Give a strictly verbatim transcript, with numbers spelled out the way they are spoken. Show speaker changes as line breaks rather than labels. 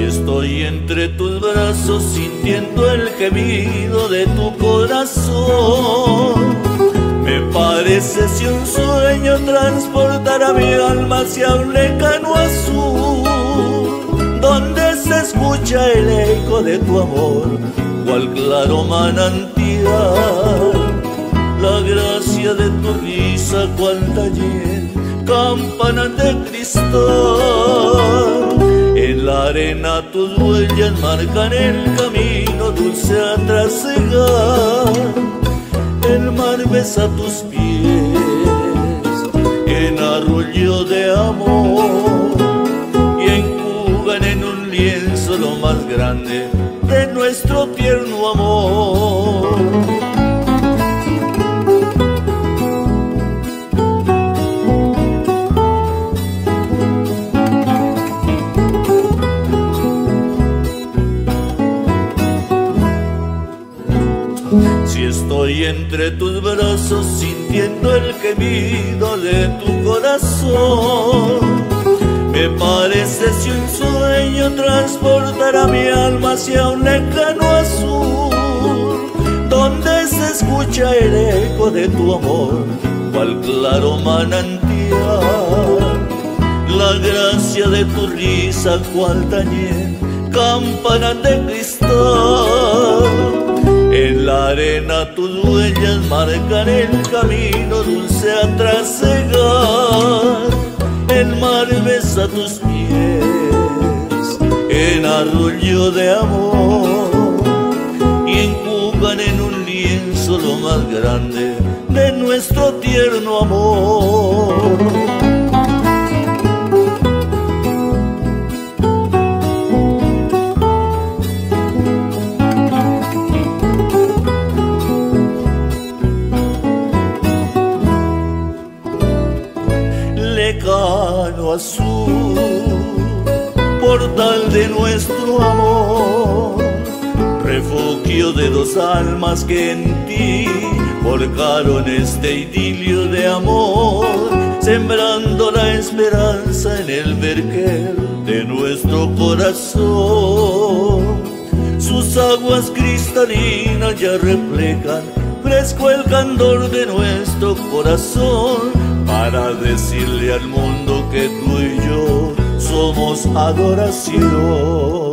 Estoy entre tus brazos sintiendo el gemido de tu corazón. Me parece si un sueño transportara mi alma hacia un lejano azul, donde se escucha el eco de tu amor, cual claro manantial. La gracia de tu risa, cual taller, campana de cristal. En la arena tus huellas marcan el camino dulce a trasegar. El mar besa tus pies en arrullo de amor y enjugan en un lienzo lo más grande de nuestro tierno amor. Si estoy entre tus brazos sintiendo el gemido de tu corazón, me parece si un sueño transportara mi alma hacia un lejano azul, donde se escucha el eco de tu amor, cual claro manantial. La gracia de tu risa, cual tañer, campana de cristal. En la arena tus huellas marcan el camino dulce a trasegar. El mar besa tus pies en arrullo de amor y enjugan en un lienzo lo más grande de nuestro tierno amor. Lejano azul, portal de nuestro amor, refugio de dos almas que en ti forjaron este idilio de amor, sembrando la esperanza en el vergel de nuestro corazón. Sus aguas cristalinas ya reflejan fresco el candor de nuestro corazón, para decirle al mundo que tú y yo somos adoración.